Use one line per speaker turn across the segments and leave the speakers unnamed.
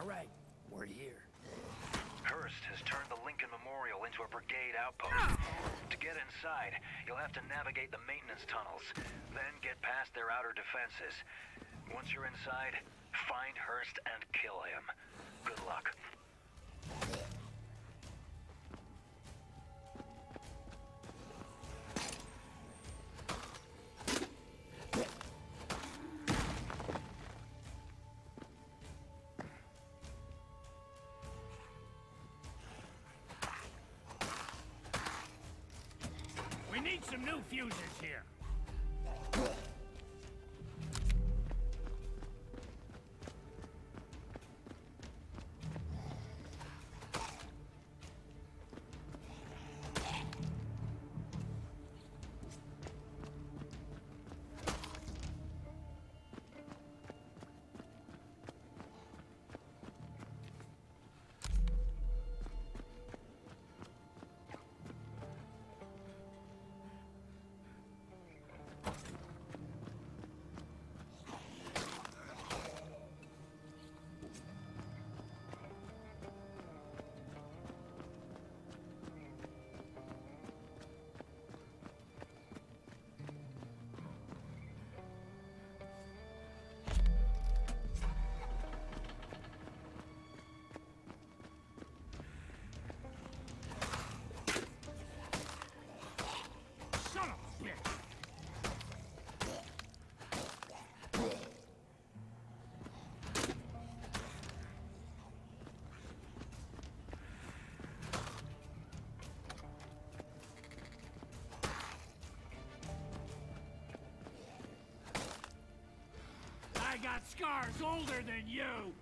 right. We're here.
Hurst has turned the Lincoln Memorial into a Brigade outpost. To get inside, you'll have to navigate the maintenance tunnels, then get past their outer defenses. Once you're inside, find Hurst and kill him. Good luck.
We need some new fuses here. I got scars older than you!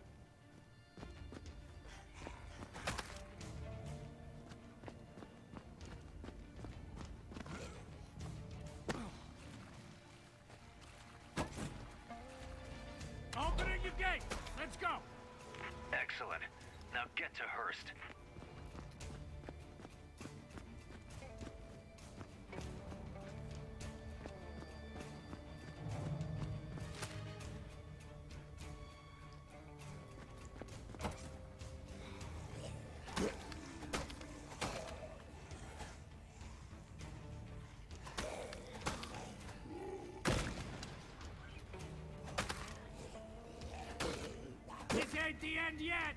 Opening the gate! Let's go!
Excellent. Now get to Hurst.
This ain't the end yet!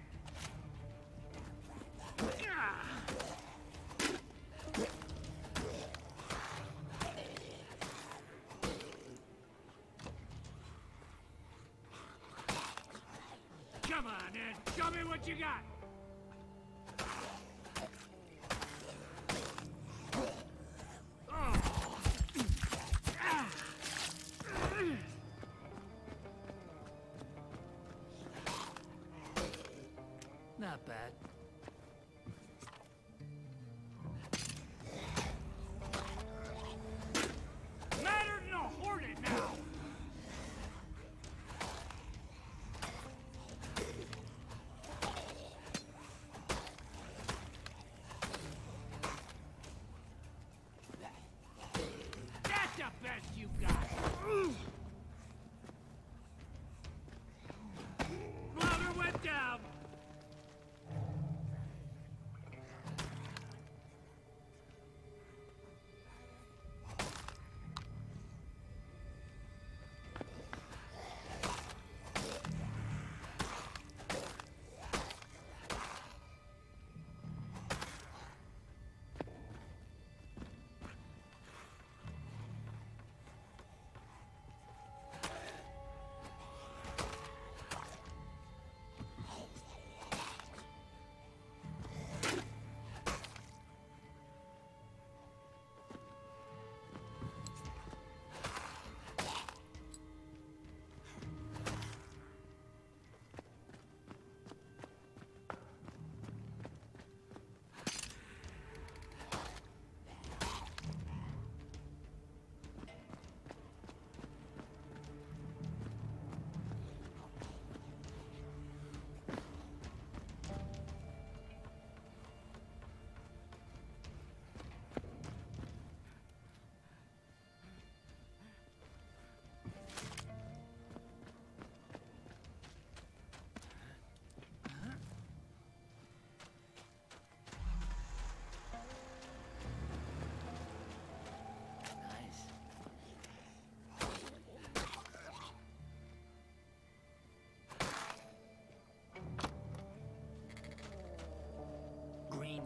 Come on, Ed. Show me what you got! Not bad. Matter than a hornet now! That's the best you got! Louder went down!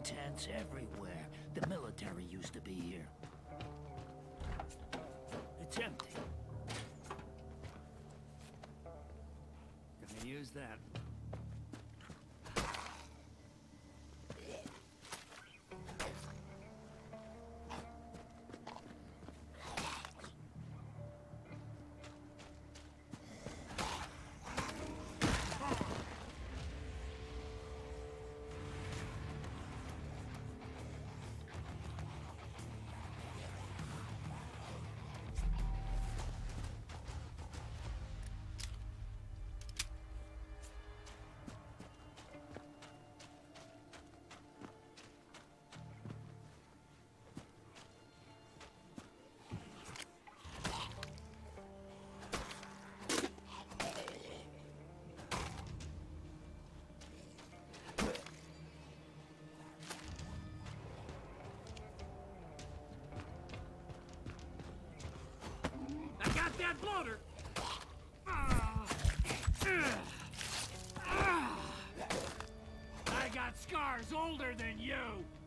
tents everywhere. The military used to be here. It's empty. Gonna use that.
That bloater! I got scars older than you!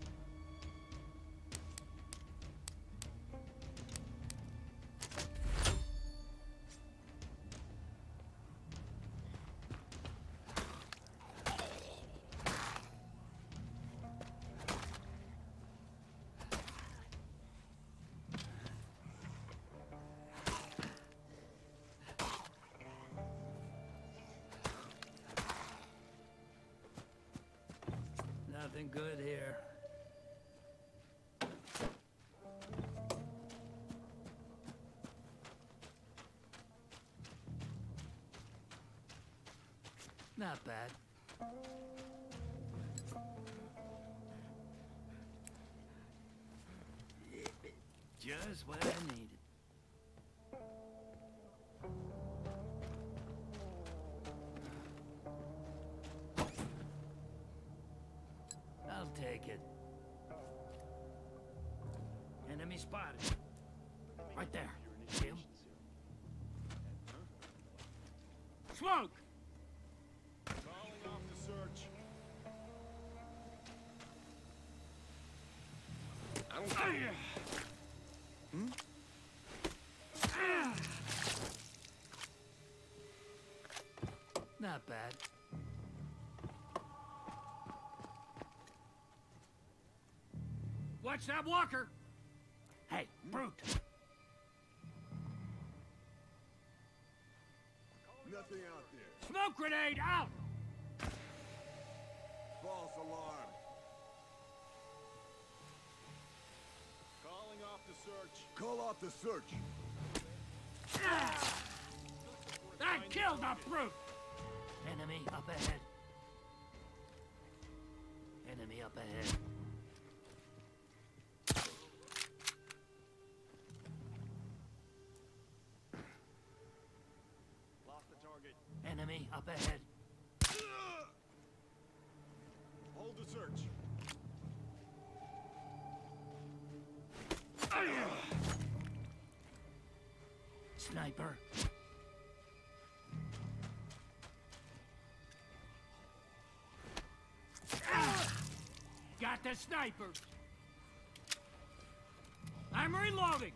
Nothing good here. Not bad. Just what I needed. I'll take it. Enemy spotted. Right there. Him.
Smoke!
Calling off the search. I don't
Not bad.
Watch that walker!
Hey, brute!
Nothing out there.
Smoke grenade out!
False alarm. Calling off the search. Call off the search.
That killed a brute!
Enemy up ahead. Enemy up ahead.
Lost the target.
Enemy up ahead.
Hold the search.
Sniper.
Got the sniper! I'm reloading!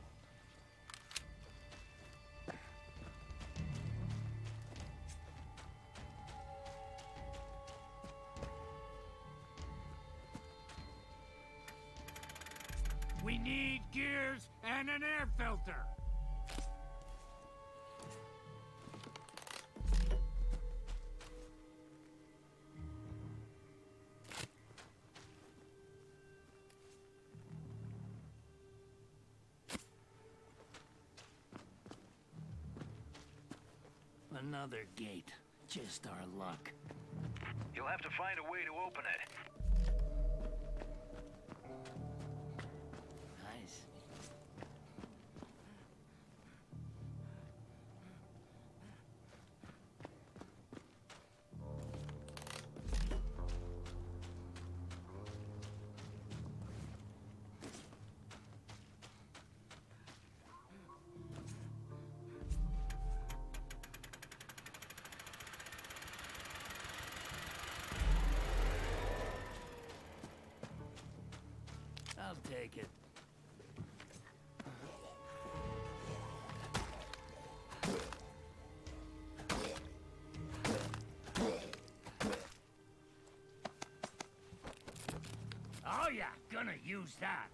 We need gears and an air filter!
Another gate. Just our luck.
You'll have to find a way to open it.
Nice. take it.
Oh yeah, gonna use that.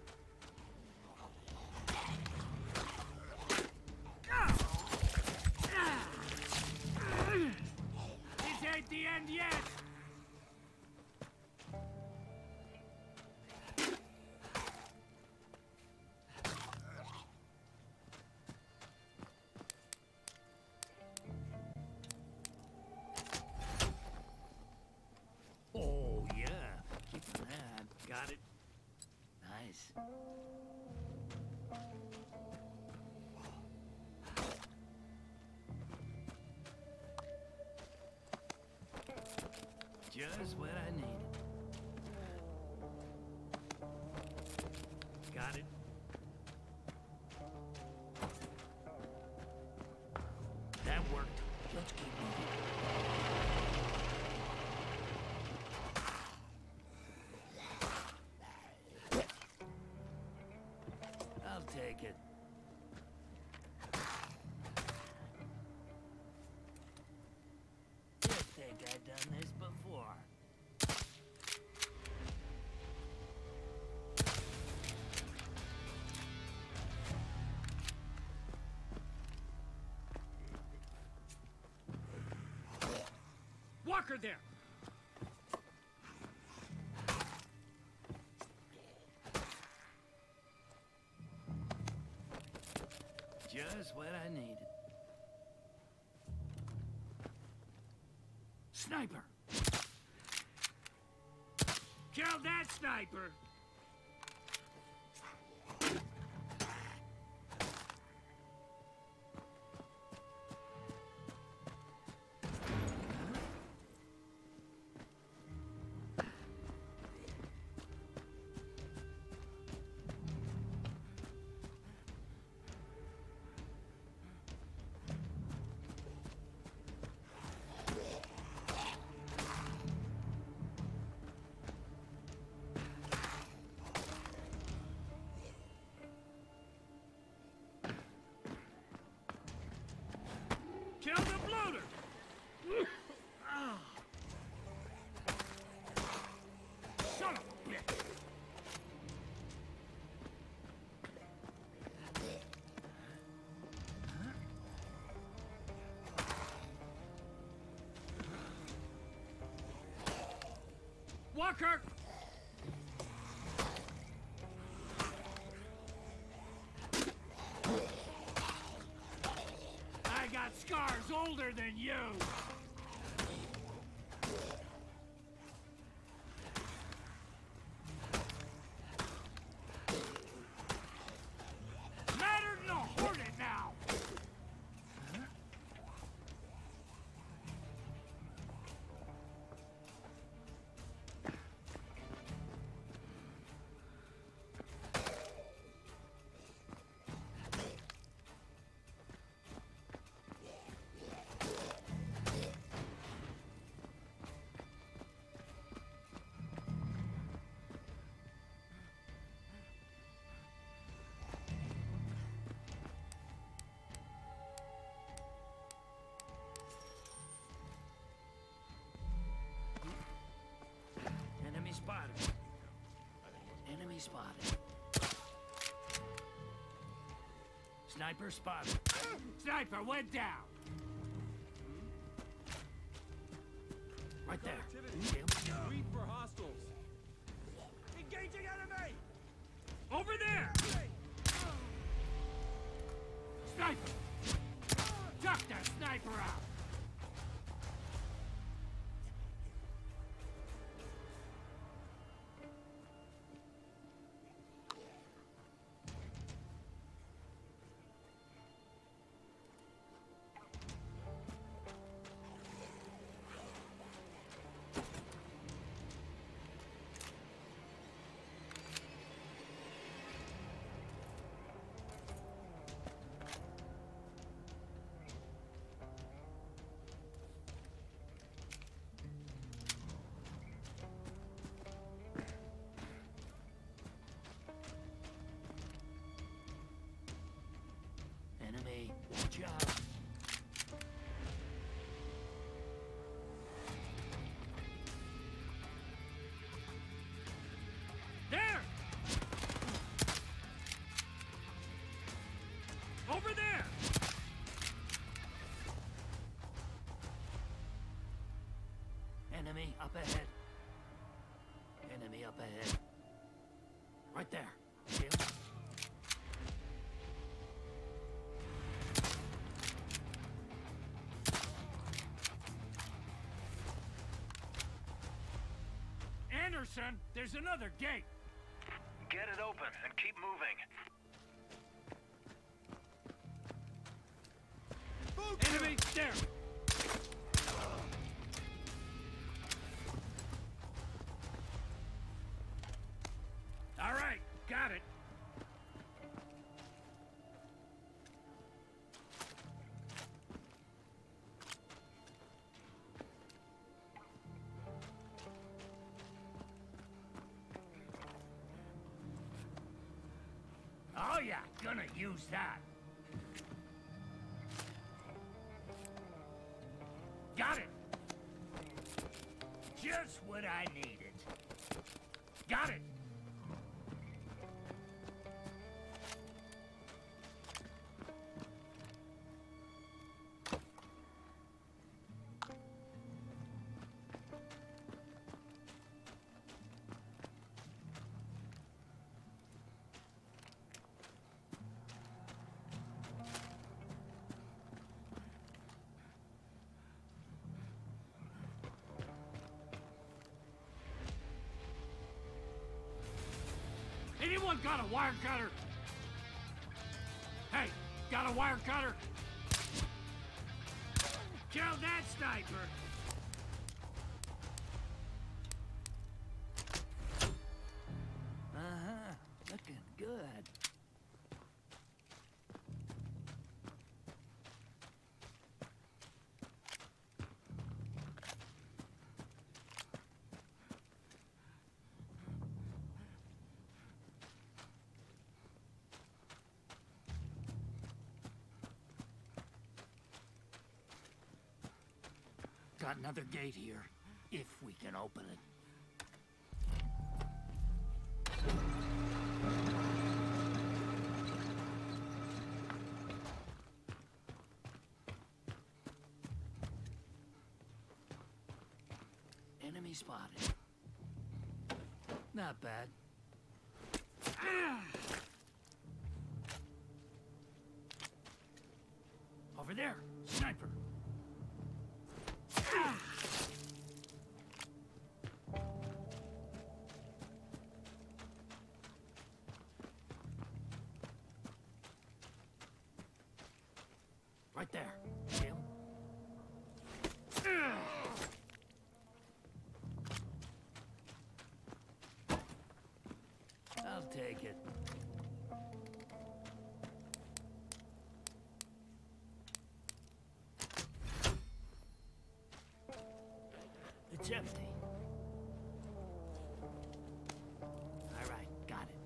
This ain't the end yet.
Oh, yeah. Keep that. Got it. Nice. Just what I needed. Got it. That worked. Let's keep moving. I'll take it. Didn't think I'd done this before.
Walker there.
Just what I needed.
Sniper. Kill that sniper. Kill the bloater! Son of a bitch! Walker! I got scars older than you! Matter no hornet now!
Enemy spotted. Enemy spotted. Sniper spotted.
Sniper went down!
Right there.
Activity.
Kill.
Sweep for hostiles. Engaging enemy!
Over there! Sniper! Duck that sniper out!
Enemy up ahead. Enemy up ahead. Right there. Jim.
Anderson, there's another gate.
Get it open and keep moving.
Enemy there. All right, got it. Oh yeah, gonna use that. Got it. Just what I needed. Got it. Anyone got a wire cutter? Hey, got a wire cutter? Kill that sniper!
Uh-huh. Looking good.
Got another gate here, if we can open it.
Enemy spotted. Not bad.
Over there, sniper. Right there, Jim.
I'll take it. It's empty. All right, got it.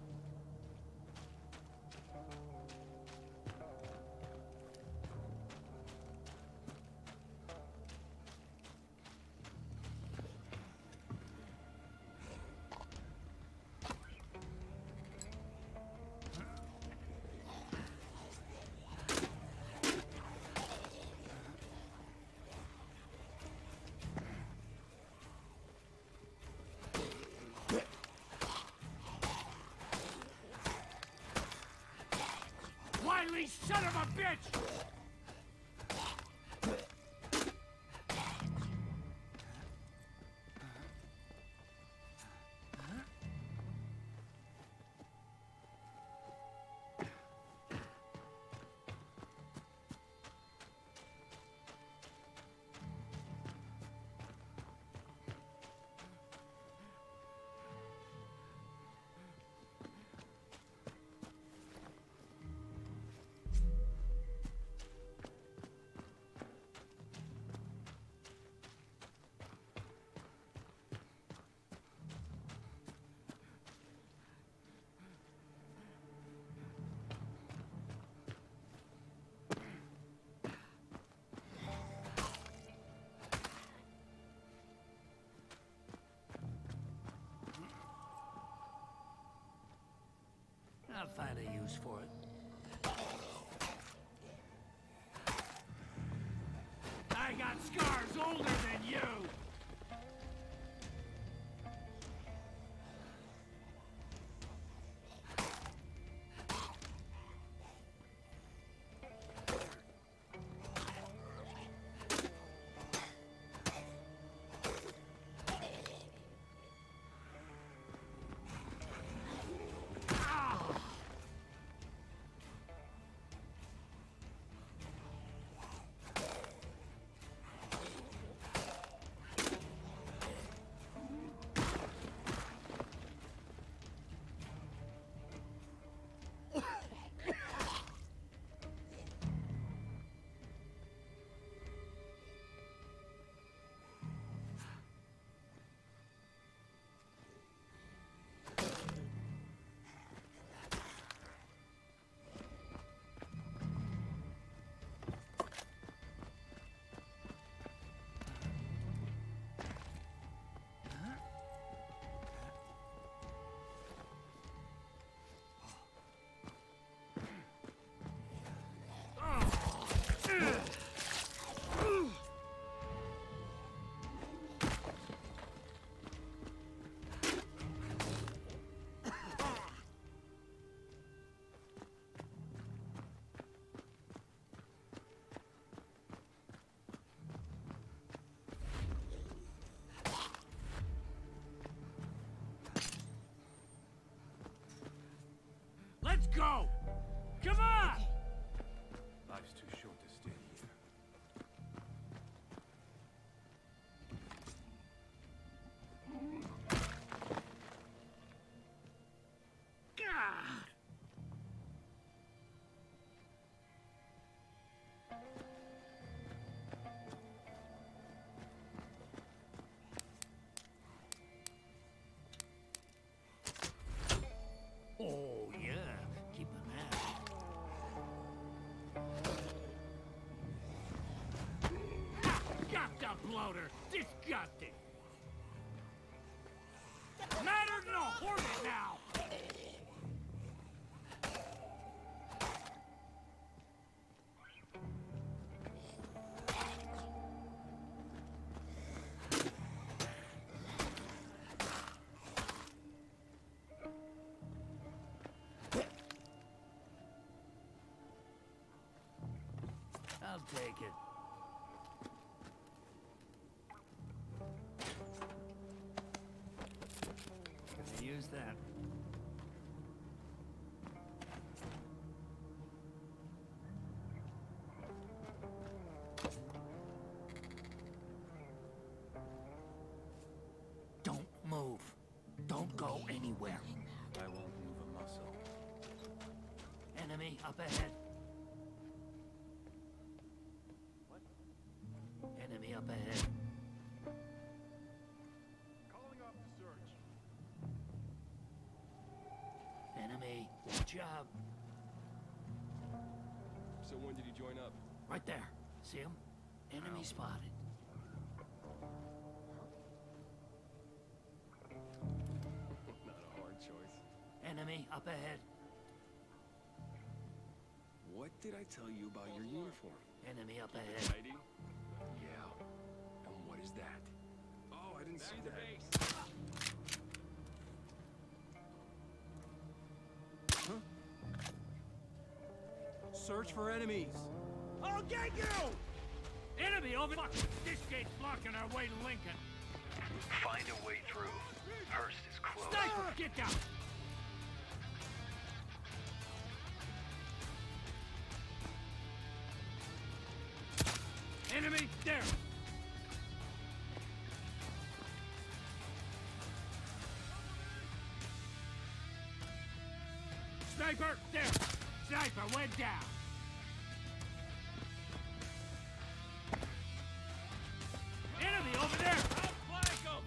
Wily son of a bitch!
I'll find a use for it.
I got scars older than you! Come on!
Life's too short to stay here.
God! Oh, yeah. Keep an eye. Got the bloater! Disgusting! Matter no hornet now! I'll take it. Gonna use that. Don't move. Don't go anywhere.
I won't move a muscle.
Enemy up ahead. Enemy up ahead.
Calling off the search.
Enemy, watch out.
So when did he join up?
Right there. See him? Enemy spotted.
Not a hard choice.
Enemy up ahead.
What did I tell you about your uniform?
Enemy up ahead.
Hiding? Yeah. And what is that? Oh, I didn't see that. Huh? Search for enemies.
I'll get you!
Enemy over. Fuck! This gate's blocking our way to Lincoln.
Find a way through. Hurst is close.
Sniper, get down! Enemy, there! Sniper, there! Sniper, went down! Enemy over there!
Outflank 'em!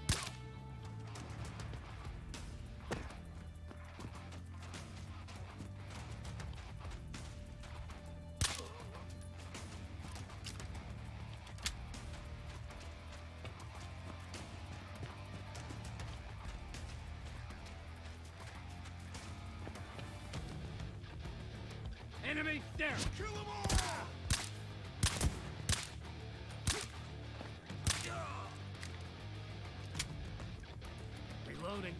Enemy, there!
Kill 'em all!
Reloading.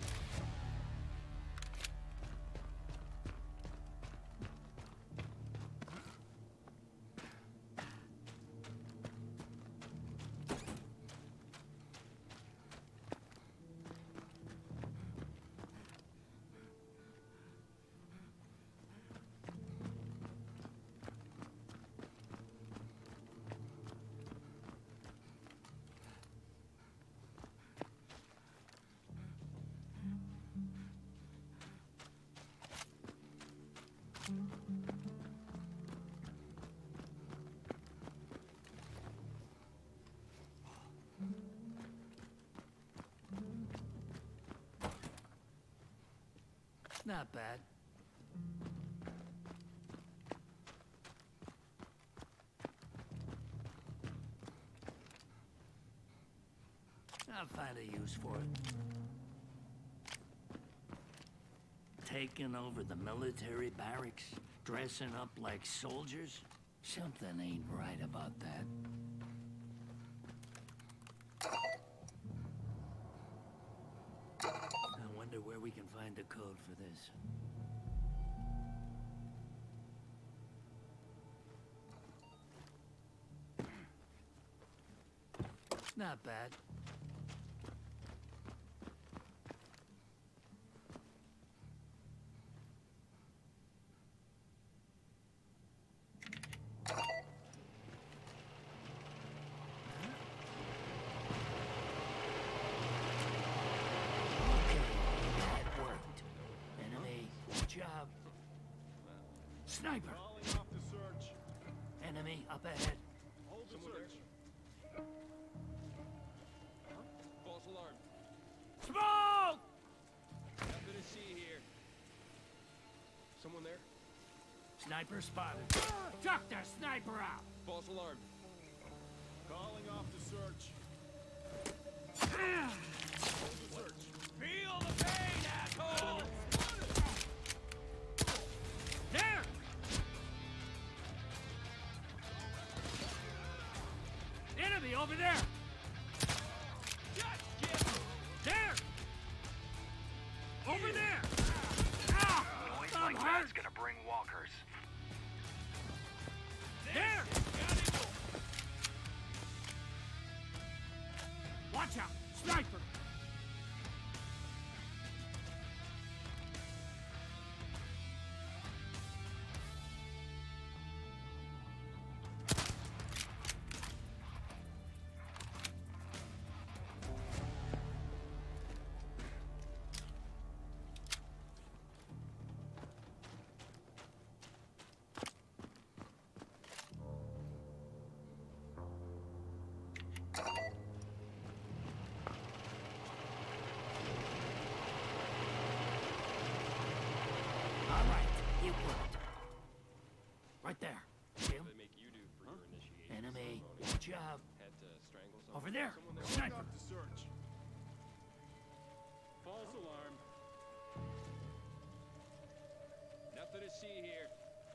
Not bad. I'll find a use for it. Taking over the military barracks, dressing up like soldiers? Something ain't right about that. I wonder where we can find the code for this. Not bad. Sniper!
Calling off the search.
Enemy up ahead.
Hold the search.
False alarm.
Smoke!
Nothing to see here. Someone there?
Sniper spotted. Chuck the sniper out!
False alarm.
Calling off the search. Hold the search.
Feel the pain, asshole! There! Enemy over there! There! Over there! Ah!
Noise
I'm
like
hurt!
that's gonna bring walkers.
There! Watch out! Sniper! All right, you worked. Right there. Jim,
What do they make you do for your initiation
enemy,
ceremony?
good job.
Had to strangle someone?
Over there.
Someone there?
Calling
Sniper.
off the search. False alarm.
Nothing to see here.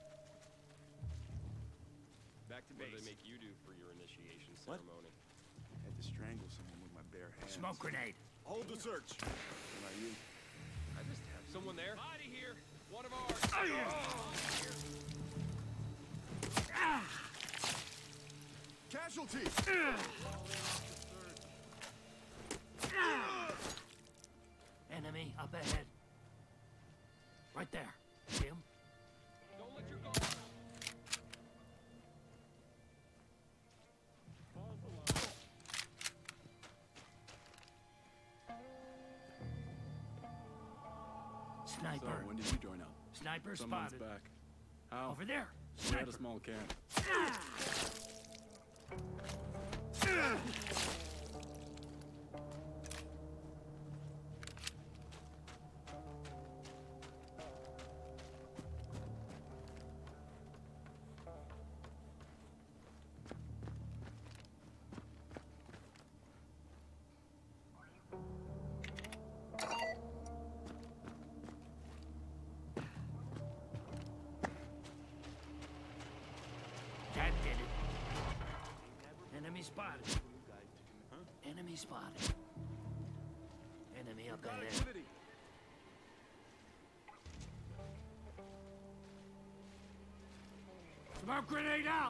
Back to
What do
base.
they make you do for your initiation
What?
ceremony?
Had to strangle someone with my bare hands.
Smoke grenade.
Hold the search. What about you?
I just have someone there. Body here. One of ours.
Casualty.
Enemy up ahead. Right there. Jim,
Don't let your guard down.
False alarm.
sniper.
So, when did you join up?
Sniper
Some months
spotted.
back. How?
Over there.
We had
Sniper.
a small camp.
That did it. Enemy spotted. Enemy spotted. Enemy up ahead.
Activity.
Smoke grenade out!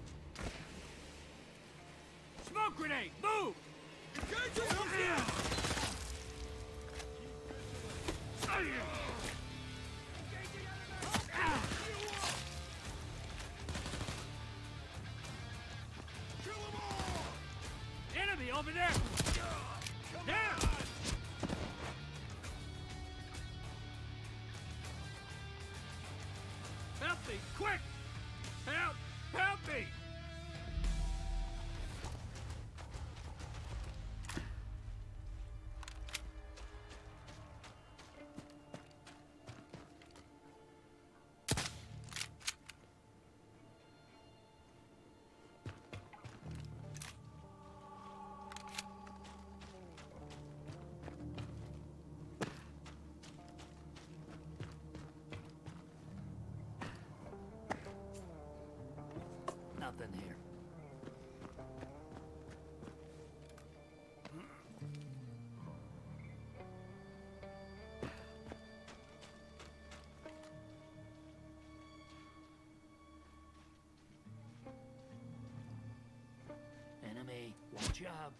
Smoke grenade! Move! Enemy over there! There! Help me! Quick! Help! Help me! Nothing here. Enemy, watch out.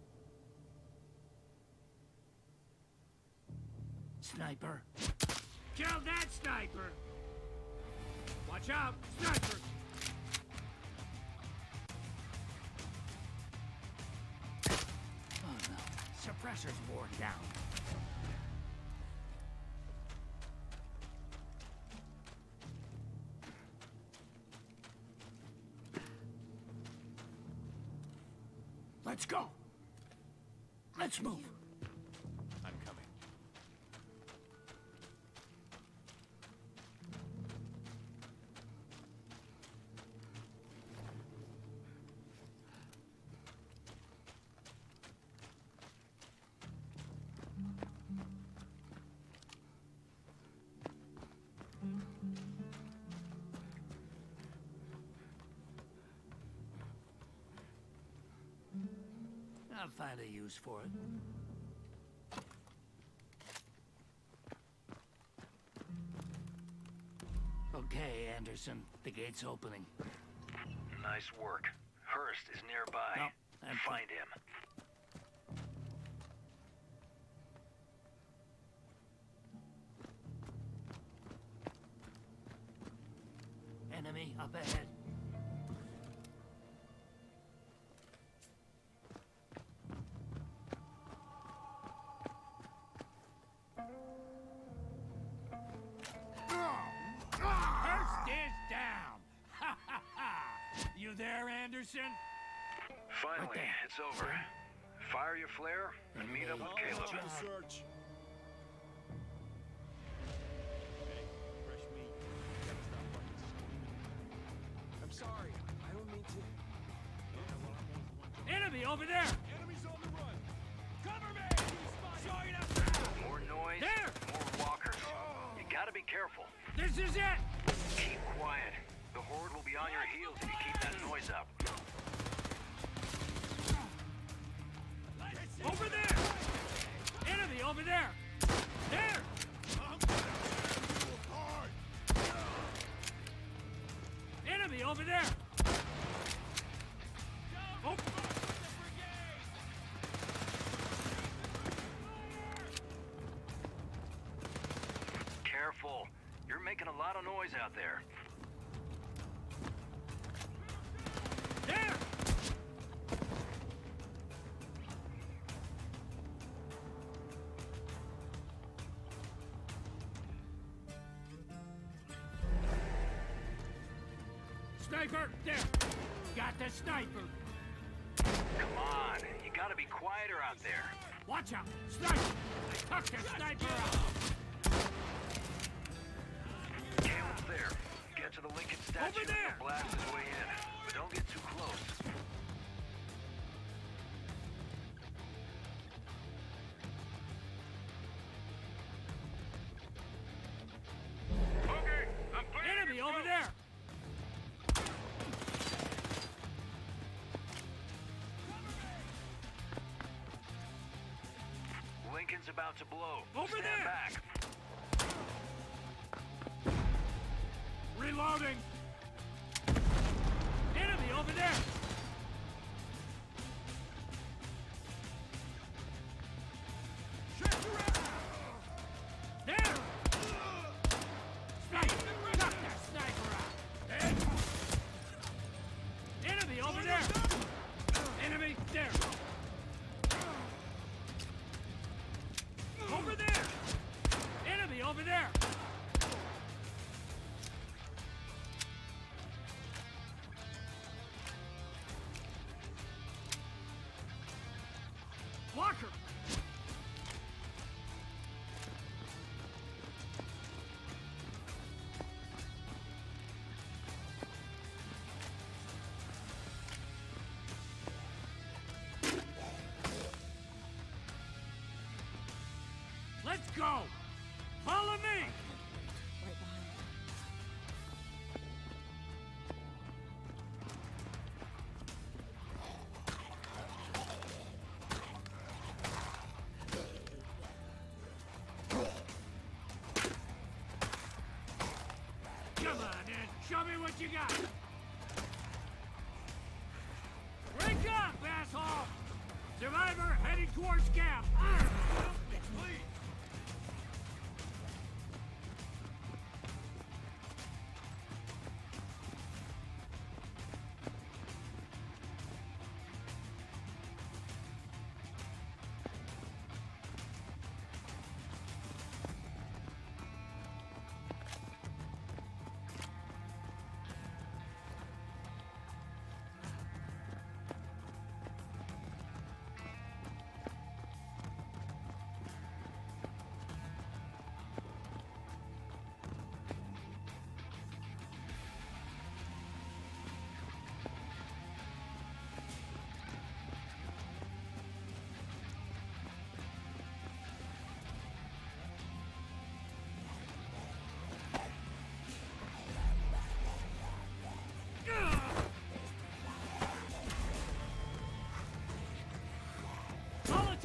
Sniper.
Kill that sniper! Watch out! Sniper! Oh no. Suppressor's worn down. Let's go. Let's move.
I'm coming.
I'll find a use for it. Okay, Anderson. The gate's opening.
Nice work. Hurst is nearby.
No, empty.
Find him.
Enemy up ahead.
Hurst is down! Ha ha ha! You there, Anderson?
Finally,
there.
it's over. Fire your flare and meet up with Caleb.
Search. Fresh meat. Gotta stop fucking screaming. I'm sorry. I don't mean to.
Enemy over there!
Enemies on the run.
Cover me! Sorry to...
More noise,
There!
more walkers. You gotta be careful.
This is it!
Keep quiet. The horde will be on your heels if you keep that noise up.
Over there! Enemy over there! There! Enemy over there! Oh.
Careful. You're making a lot of noise out there.
There! Sniper! There! Got the sniper!
Come on. You gotta be quieter out there.
Watch out! Sniper! Tuck the sniper out!
Caleb's there. Get to the Lincoln statue
Over
and
there!
he'll blast his way in. But don't get too close.
Okay, I'm clear. Enemy over there!
Lincoln's about to blow.
Over
Stand
there!
back.
Reloading! Enemy over there! There! Sniper! Knock that sniper out! There! Enemy over there! Enemy there! Over there! Enemy over there! Walker! Let's go! Follow me!
Right behind you.
Come on, Ed. Show me what you got. Wake up, asshole! Survivor heading towards camp.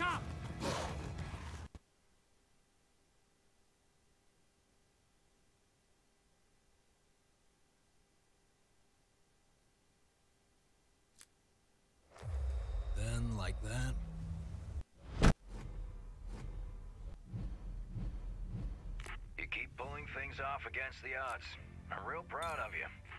top!
Then, like that.
You keep pulling things off against the odds. I'm real proud of you.